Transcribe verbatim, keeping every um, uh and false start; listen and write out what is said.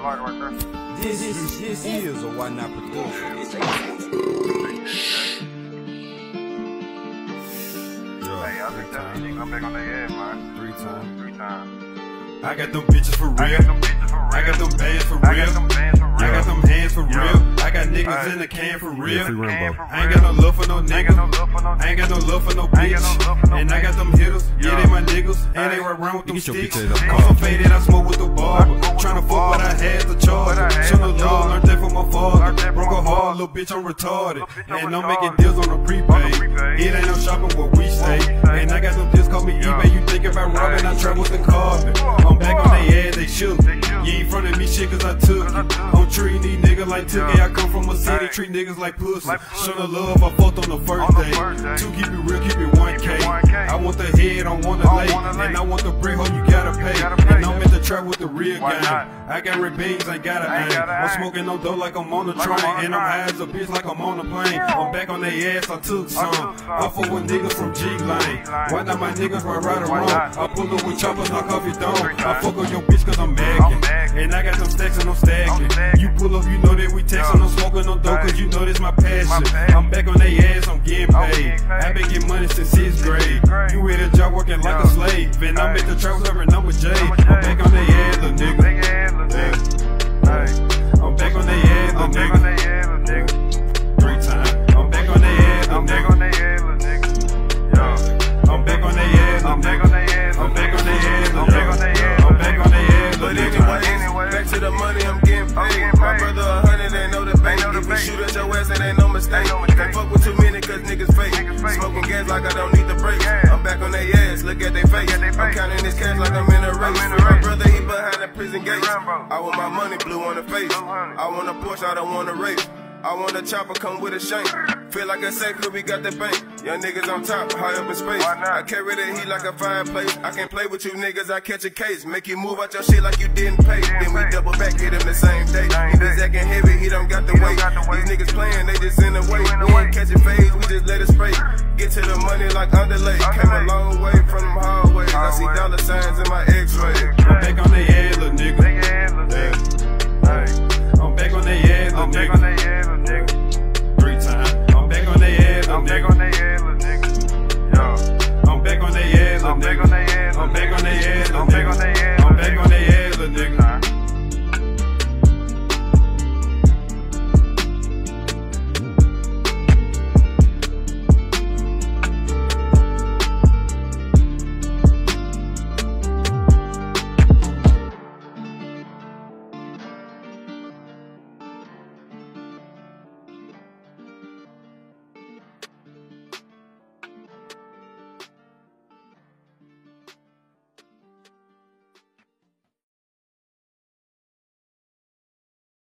lighter right there. This, this, this is a Why Not production. Hey, I think that shit come back on their head, man. Three times. Three times. I got them bitches for real. I got them bitches for real. I got them bands for real. I got them bands for real. I got them hands for Yeah. real. I got niggas Right. in the can for real. Can for I ain't got no love for no I ain't niggas. got no love for no I ain't got no love for no I ain't got no love for bitch. no And I bitch. got them hitters. Yeah, Yeah. they my niggas. And they Hey. right around with them Get your sticks. bitch ass up. I'm so faded, I smoke with the barber. smoke with Tryna the fuck what I barber. had to What I charge. had Show to no love, charge. learned that from my Learned father. that from Broke my a hard, father. little bitch, I'm retarded. Little bitch, I'm And I'm retarded. making deals on the prepaid. On the prepaid. It ain't no shopping where we stay. stay. And I got them deals, call me Yeah. eBay. You think about robbing, I travel with the carbon. I'm back on they ass, they shook. They shook. You ain't frontin' me shit cause I took Cause I it. took I'm treating these niggas like Tookie. Yeah. I come from a city, Hey. treat niggas like pussy. Like pussy. Show the love, I fucked on the first On the day. first day. Two, keep it real, keep it one K. Keep it one K. I want the head, I want the I lay. want the lay. And I want the brick, ho, you gotta pay. gotta pay. And I'm in the trap with the real Why gang. not? I got red beans, ain't got a I ain't aim. gotta I'm aim. smoking no dough like I'm on the Like train. I'm on the And I'm train. high as a bitch like I'm on a plane. Yeah. I'm back on their ass, I took some. took some. I fuck with niggas from G-Lane. Why not my niggas right, right or Why wrong? not? I pull up with choppers, knock off your dome. Three I times. fuck on your bitch cause I'm I'm magging. magging. And I got them stacks and I'm stacking. I'm stacking. You pull up, you know that we textin', Yeah. I'm smoking no dope cause you know this my passion. My passion. I'm back on their ass, I'm getting I'm paid. getting paid. I been getting money since sixth grade. grade. You at a job working like Yeah. a slave. And I'm Hey. at the trap serving number J. Number I'm J. back on their ass, little nigga. Big ass little nigga. Hey. I'm back on their ass, little I'm back on nigga. their ass, little nigga. Three times. I'm back on their ass, little I'm back on nigga. their ass, little nigga. Yo. I'm back on their ass, little I'm back nigga. on their ass. I'm back on their ass, I'm little back on their nigga. ass. I'm back on their ass, But little anyway, nigga. Anyway. back to the money, I'm getting paid. getting My paid. brother a hundred, ain't know the bank. know the If we bank. shoot at your ass, it ain't no mistake. Ain't no mistake. Can't fuck with too many, cause niggas fake. Niggas fake. Smoking gas like I don't need the brakes. Yeah. I'm back on their ass, look at their face. at they I'm face. counting this cash like I'm in a race. in a My race. brother, he behind the prison gates. Rambo. I want my money blue on the face. Blue honey. I want a Porsche, I don't want a race. I want a chopper, come with a shank. Feel like a safe, cause we got the bank. Young niggas on top, high up in space. Why not? I carry the heat like a fireplace. I can't play with you niggas, I catch a case. Make you move out your shit like you didn't pay. Then we pay. double back, hit him the same day. Same He day. was acting heavy, he don't got the He don't weight. got the weight. These niggas playing, they just in the way. in the We way. ain't catching phase, we just let it spray. Get to the money like underlay. Came a Underlay. long way from them hallways. I see Hallway. dollar signs in my x-ray.